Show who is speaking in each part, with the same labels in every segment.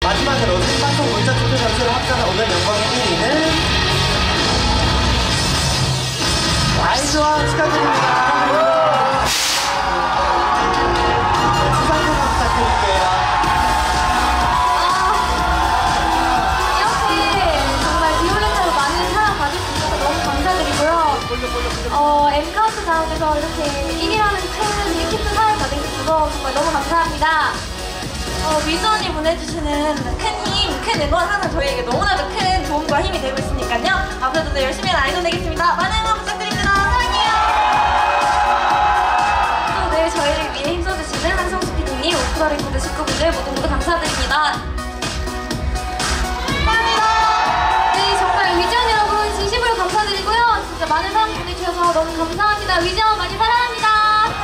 Speaker 1: 마지막으로 생방송 문자 투표 점수를 합산한 오늘 명방의 1위는 아이즈원 축하드립니다. 수상소감 부탁드릴게요.
Speaker 2: 이렇게 정말 비올레타로 많은 사랑 받을 수 있어서 너무 감사드리고요. M카운트다운에서 이렇게 1위라는 큰 리퀴트 사랑 받은 게 있어서 정말 너무 감사합니다. 위즈원이 보내주시는 큰 힘, 큰 응원 항상 저희에게 너무나도 큰 도움과 힘이 되고 있으니까요. 앞으로도 더 열심히 하는 아이돌 되겠습니다. 많은 응원 부탁드립니다. 사랑해요. 또 늘 저희를 위해 힘써주시는 한성수 PD님, 오프더 레코드 식구분들 모두 감사드립니다. 감사합니다. 네, 정말 위즈원 여러분 진심으로 감사드리고요. 진짜 많은 사랑 보내주셔서 너무 감사합니다. 위즈원 많이 사랑합니다.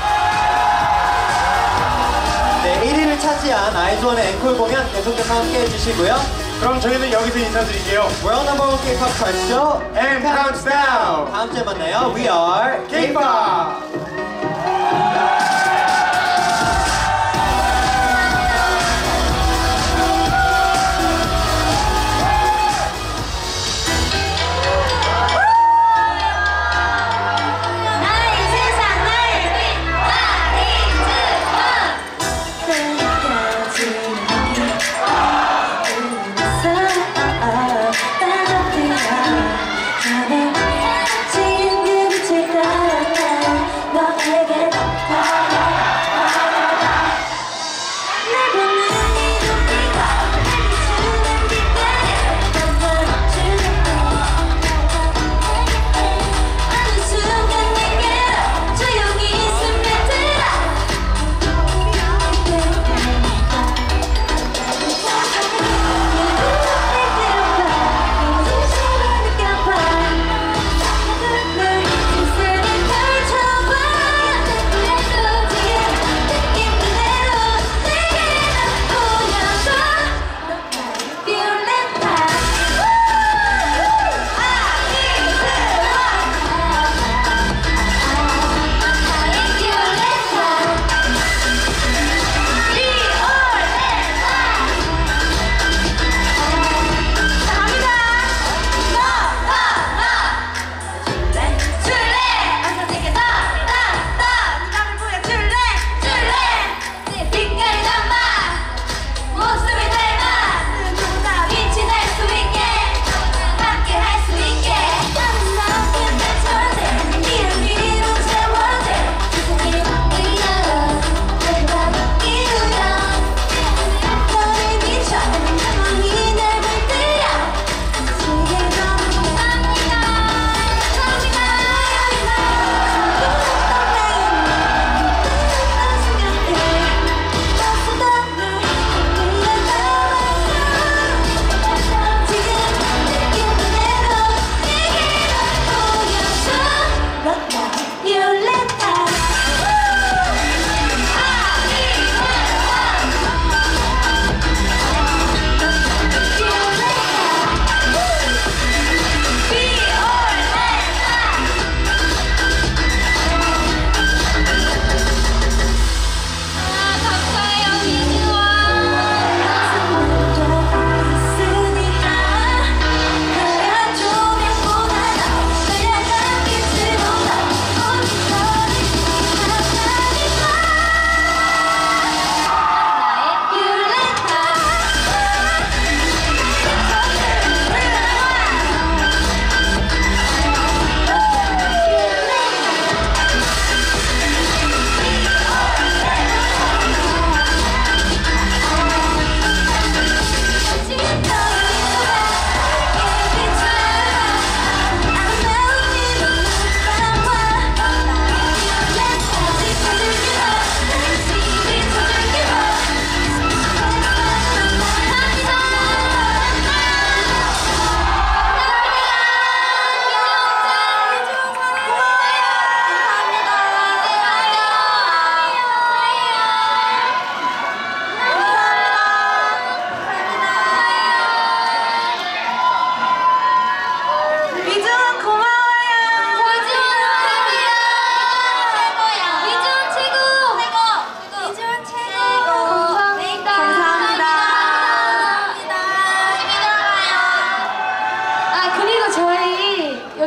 Speaker 1: 네, 1위를 차지한 아이즈원의 앵콜 공연 계속해서 함께 해주시고요.
Speaker 3: 그럼 저희는 여기서 인사드릴게요.
Speaker 1: World No. 1 K-pop Chart Show
Speaker 3: M Countdown.
Speaker 1: 다음 주에 만나요. We are
Speaker 3: K-pop.
Speaker 2: 지금 그릇을 따라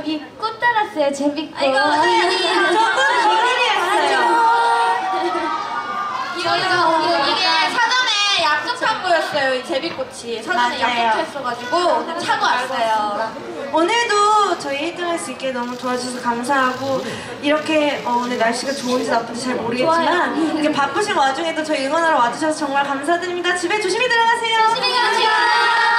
Speaker 4: 여기 꽃 달았어요. 재밌고.
Speaker 2: 이거
Speaker 4: 저분이 했어요.
Speaker 2: 이게 사전에 약속한 거였어요. 이 제비꽃이 사전에
Speaker 4: 맞아요.
Speaker 2: 약속했어가지고 오늘 차고 왔어요.
Speaker 4: 오늘도 저희 1등 할 수 있게 너무 도와주셔서 감사하고 이렇게 오늘 날씨가 좋은지 나쁜지 잘 모르겠지만 이렇게 바쁘신 와중에도 저희 응원하러 와주셔서 정말 감사드립니다. 집에 조심히 들어가세요.
Speaker 2: 조심히 가세요.